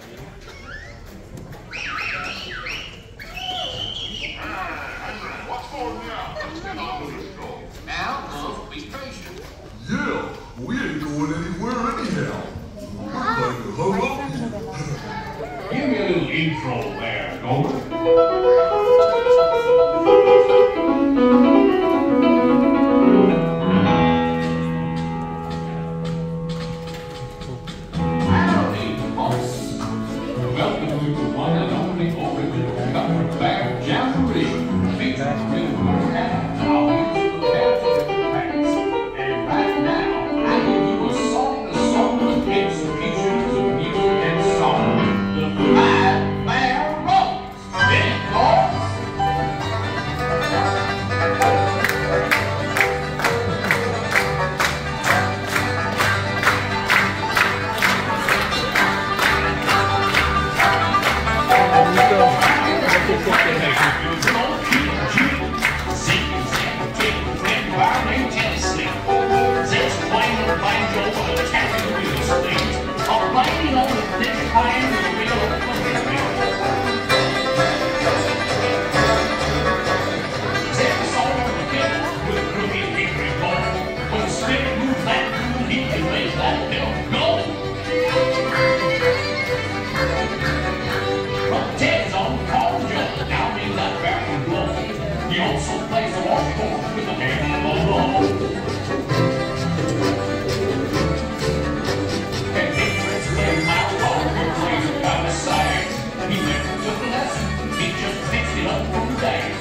What's for now? Now, be patient. Yeah, we ain't going anywhere anyhow. We're going to hold up here. Give me a little intro there, Gomer. Howdy, folks. Welcome to the one and only original Cutler Bear Jamboree, featuring rhythm and our musical heritage and past. And right now, I give you a song of executions of music and song. The Five Bear Rolls. Big chorus. He also plays the washboard with a hand on the wall. And Ignorance played my role with laser by his side. He never took a lesson, he just fixed it up one day.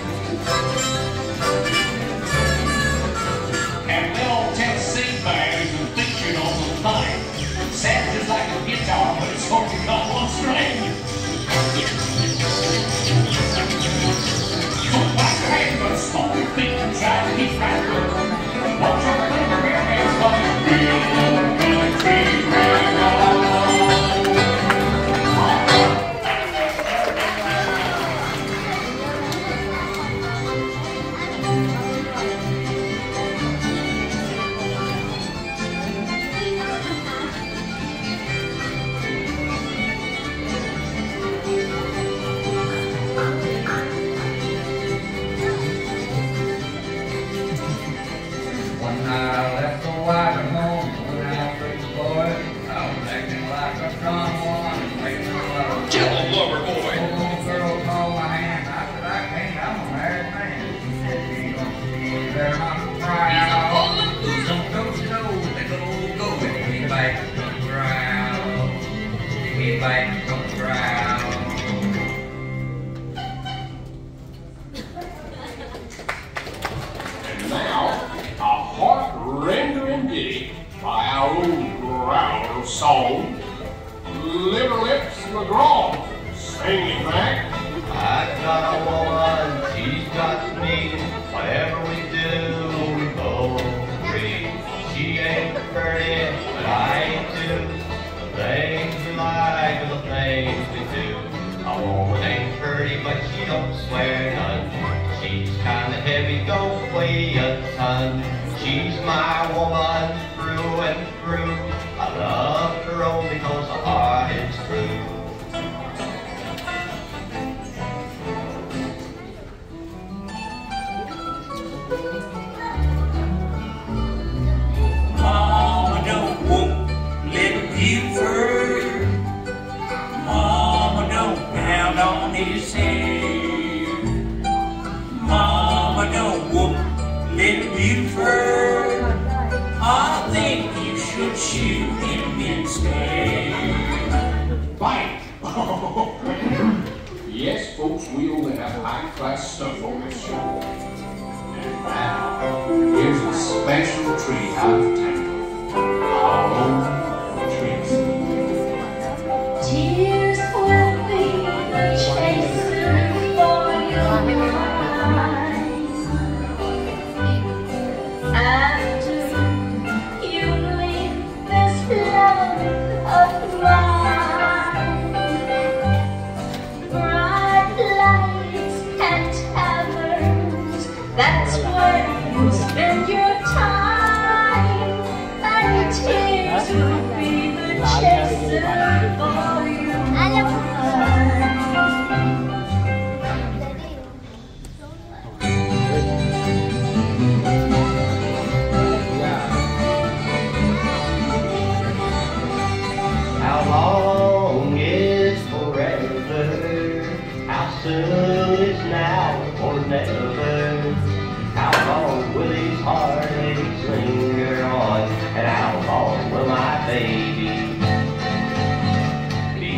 And little Tennessee Bears and featured on the thing. Sounds just like a guitar, but it's only got one string. But small feet and try to keep right good. Watch over the rear hands while you real country railroad. And now, a heart-rendering ditty by our own growler song, Liver Lips McGraw, singing back. I've got a woman, she's got me, whatever we do, we both agree. She ain't pretty, but I ain't too. The things we like are the things we do. A woman ain't pretty, but she don't swear none. She's kinda heavy, don't weigh a ton. She's my woman through and through. I love her only because her heart is true. Mama don't whoop little Buford. Mama don't pound on his head. Mama don't whoop little Buford. I think you should shoot him instead. Bite! Yes, folks, we only have high-class stuff on this show. And now, here's a special treat out of Tampa. Our own Trixie. Tears will be chasing for your eyes after you leave this love of mine. Bright lights and taverns, that's where you spend your time, and tears will be the chaser for you.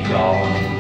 gone.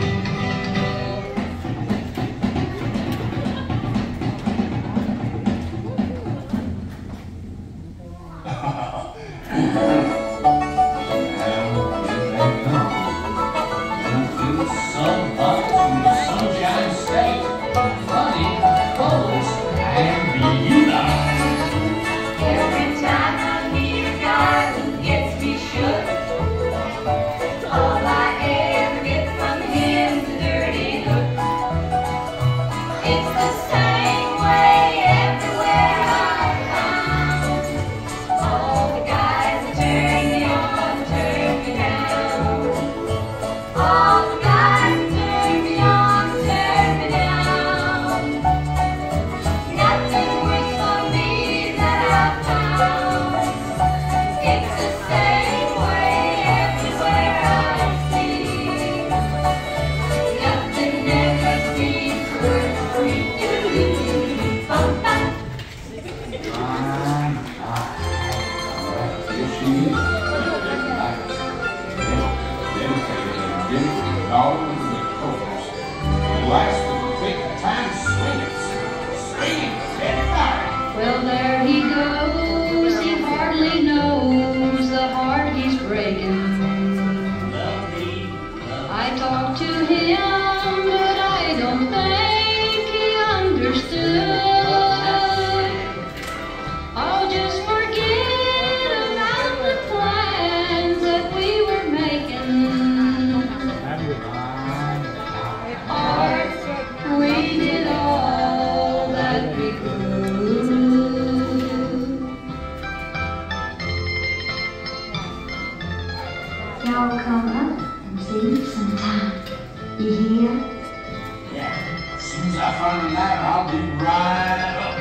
Well, there he goes, he hardly knows the heart he's breaking. I talked to him, but I don't think he understood. I'll just forget about the plans that we were making. We did all that we could. Y'all come up and see me sometime. You hear? Yeah, as soon as I find him out, I'll be right up.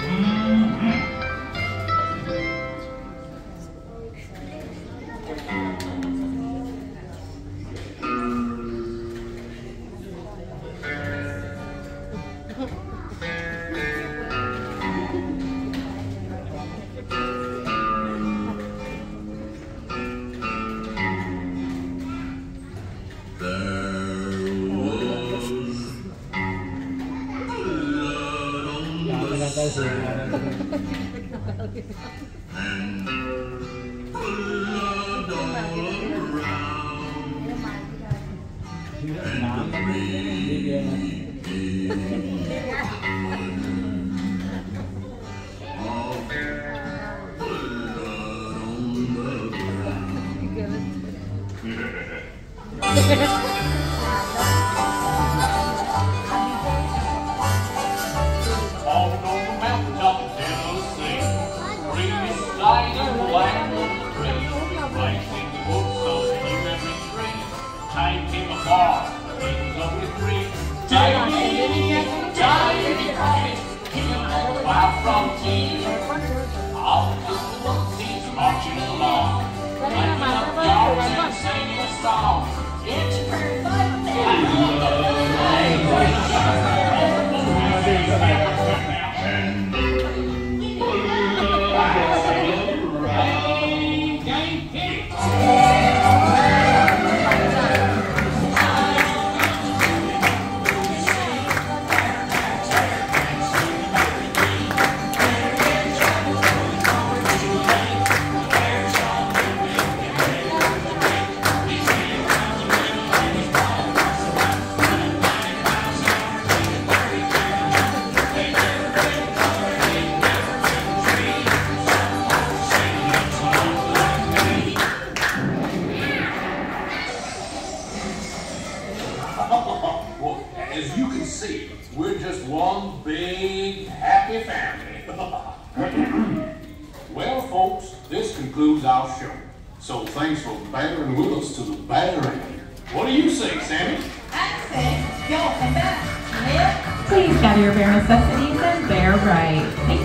Well, as you can see, we're just one big happy family. Well, folks, this concludes our show. So thanks for bearing with us to the bitter end. What do you say, Sammy? I say, y'all come back. Yeah. Please gather your bare necessities and bear right. Thank